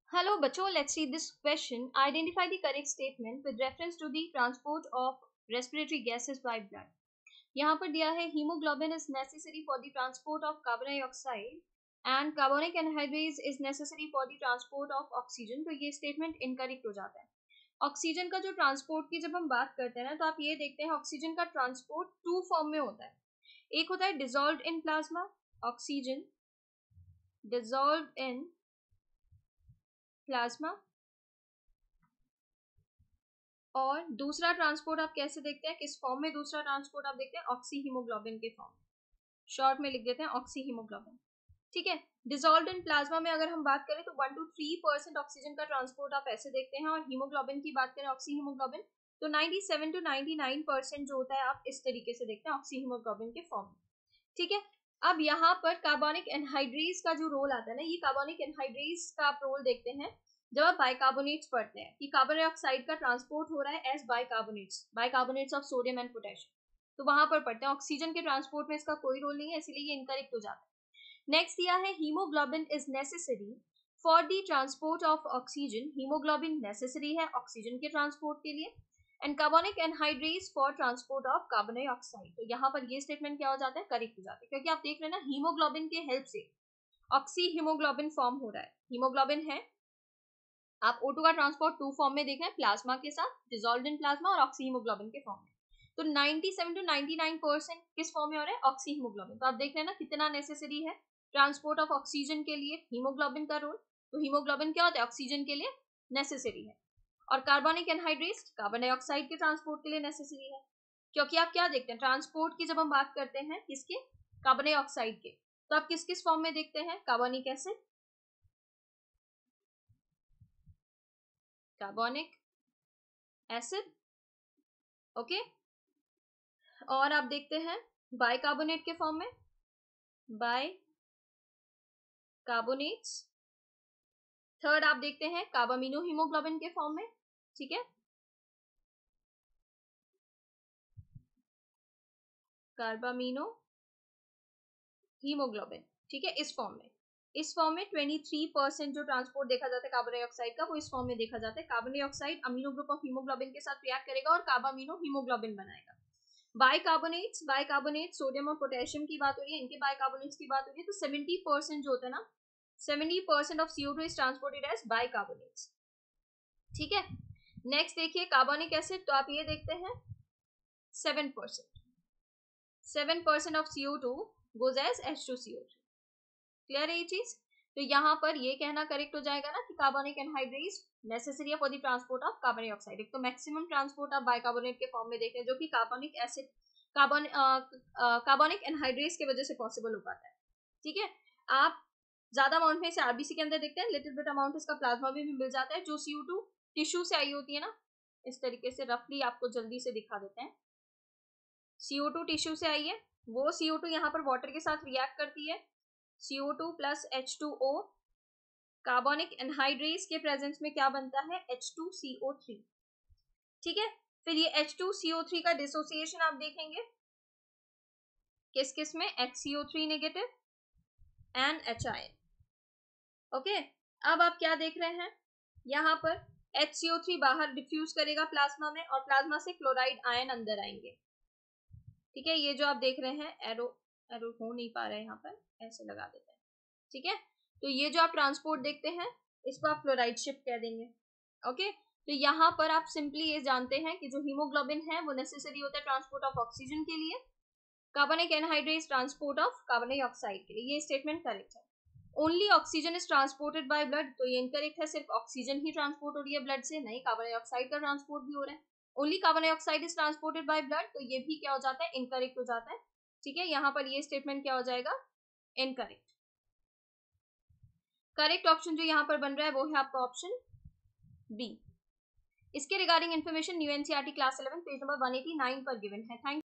Hello बच्चों, let's see this question. Identify the correct statement with reference to the transport of respiratory gases by blood. यहाँ पर दिया है hemoglobin is necessary for the transport of carbon dioxide and carbonic anhydrase is necessary for the transport of oxygen. तो ये statement incorrect हो जाता है. Oxygen का जो ट्रांसपोर्ट की जब हम बात करते हैं ना, तो आप ये देखते हैं ऑक्सीजन का ट्रांसपोर्ट टू फॉर्म में होता है. एक होता है dissolved in plasma, oxygen dissolved in plasma, और दूसरा ट्रांसपोर्ट आप कैसे देखते हैं, किस फॉर्म में दूसरा ट्रांसपोर्ट आप देखते हैं, ऑक्सी हीमोग्लोबिन के फॉर्म में. शॉर्ट में लिख देते हैं ऑक्सी हीमोग्लोबिन. ठीक है. डिसॉल्व्ड इन प्लाज्मा में अगर हम बात करें तो 1 to 3% ऑक्सीजन का ट्रांसपोर्ट आप ऐसे देखते हैं, और हीमोग्लोबिन की बात करें ऑक्सी हीमोग्लोबिन तो 97 to 99% जो होता है आप इस तरीके से देखते हैं ऑक्सी हीमोग्लोबिन के फॉर्म में. ठीक है. अब यहाँ पर कार्बोनिक एनहाइड्रेज का जो रोल आता है ना, ये कार्बोनिक एनहाइड्रेज का आप रोल देखते हैं जब आप बाइकार्बोनेट्स पढ़ते हैं कि कार्बन डाइऑक्साइड का ट्रांसपोर्ट हो रहा है as bicarbonates of sodium and potassium, तो वहां पर पढ़ते हैं. ऑक्सीजन के ट्रांसपोर्ट में इसका कोई रोल नहीं है, इसलिए ये इनकरेक्ट हो जाता है. नेक्स्ट दिया है haemoglobin is necessary for the transport of oxygen. Haemoglobin necessary है ऑक्सीजन के ट्रांसपोर्ट के लिए, and carbonic anhydrase for transport of carbon dioxide. तो यहाँ पर ये स्टेटमेंट क्या हो जाता है, करेक्ट हो जाता है, क्योंकि आप देख रहे हैं ना हीमोग्लोबिन के हेल्प से ऑक्सी हीमोग्लोबिन फॉर्म हो रहा है. हीमोग्लोबिन है, आप O2 का ट्रांसपोर्ट टू फॉर्म में देख रहे हैं, प्लाज्मा के साथ, डिसॉल्व्ड इन प्लाज्मा और ऑक्सी हीमोग्लोबिन के फॉर्म में. तो 97 to 99% किस फॉर्म में हो रहा है, ऑक्सी हीमोग्लोबिन. तो आप देख रहे हैं ना कितना नेसेसरी है ट्रांसपोर्ट ऑफ ऑक्सीजन के लिए हीमोग्लोबिन का रोल. तो हीमोग्लोबिन क्या होता है, ऑक्सीजन के लिए नेसेसरी है, और कार्बोनिक एनहाइड्रेज कार्बन डाइऑक्साइड के ट्रांसपोर्ट के लिए नेसेसरी है. क्योंकि आप क्या देखते हैं ट्रांसपोर्ट की जब हम बात करते हैं किसके, कार्बन डाइऑक्साइड के, तो आप किस किस फॉर्म में देखते हैं, carbonic acid, carbonic acid, okay, और आप देखते हैं बाइकार्बोनेट के फॉर्म में, बाइकार्बोनेट्स. थर्ड आप देखते हैं कार्बामिनो हीमोग्लोबिन के फॉर्म में. ठीक है, कार्बामिनो हीमोग्लोबिन. ठीक है, इस फॉर्म में 23% जो ट्रांसपोर्ट देखा जाता है कार्बन डाइऑक्साइड का, वो इस फॉर्म में देखा जाता है. Carbon dioxide amino group of haemoglobin के साथ रिएक्ट करेगा और कार्बामिनो हीमोग्लोबिन बनाएगा. बाइकार्बोनेट सोडियम और पोटेशियम की बात हो रही है, इनके बाइकार्बोनेट्स की बात हो रही है, तो 70% जो होता है ना, 70% of CO2 is transported as bicarbonates. ठीक है. नेक्स्ट देखिए कार्बोनिक एसिड, तो आप ये देखते हैं 7% of CO2 goes as H2CO3. Clear है ये चीज. तो यहाँ पर ये कहना करेक्ट हो जाएगा ना कि कार्बोनिक एनहाइड्रेज नेसेसरी है for the transport of carbon dioxide. एक तो मैक्सिमम ट्रांसपोर्ट आप बाइकार्बोनेट के फॉर्म में देखते हैं, जो कि कार्बोनिक एसिड कार्बोनिक एनहाइड्रेज की वजह से पॉसिबल हो पाता है. ठीक है. आप ज्यादा अमाउंट में इसे आरबीसी के अंदर देखते हैं, लिटिल बिट अमाउंट इसका प्लाज्मा में भी मिल जाता है. जो CO2 टिश्यू से आई होती है ना, इस तरीके से रफली आपको जल्दी से दिखा देते हैं. CO2 टिश्यू से आई है, वो CO2 यहाँ पर वाटर के साथ रिएक्ट करती है, CO2 plus H2O, carbonic anhydrase के प्रेजेंस में क्या बनता है, H2CO3. ठीक है. फिर ये H2CO3 का डिसोसिएशन आप देखेंगे किस किस में, HCO3 negative and HIN. Okay. अब आप क्या देख रहे हैं, यहाँ पर HCO3 बाहर डिफ्यूज करेगा प्लाज्मा में, और प्लाज्मा से क्लोराइड आयन अंदर आएंगे. ठीक है. ये जो आप देख रहे हैं एरो हो नहीं पा रहा है, यहाँ पर ऐसे लगा देते हैं. ठीक है. तो ये जो आप ट्रांसपोर्ट देखते हैं इसको आप क्लोराइड शिफ्ट कह देंगे. ओके. तो यहाँ पर आप सिंपली ये जानते हैं कि जो हीमोग्लोबिन है वो नेसेसरी होता है ट्रांसपोर्ट ऑफ ऑक्सीजन के लिए, carbonic anhydrase transport of carbon dioxide के लिए. ये स्टेटमेंट करेक्ट है. Only oxygen is transported by blood, तो ये इनकरेक्ट है. सिर्फ ऑक्सीजन ही ट्रांसपोर्ट हो रही है ब्लड से, नहीं कार्बन डाइऑक्साइड का ट्रांसपोर्ट भी हो रहा है. Only carbon dioxide is transported by blood, तो ये भी क्या हो जाता है, इनकरेक्ट हो जाता है. ठीक है. यहाँ पर ये स्टेटमेंट क्या हो जाएगा, इनकरेक्ट. करेक्ट ऑप्शन जो यहाँ पर बन रहा है वो है आपका ऑप्शन बी. इसके regarding information new NCERT class 11 page number 189 पर गिवन है. थैंक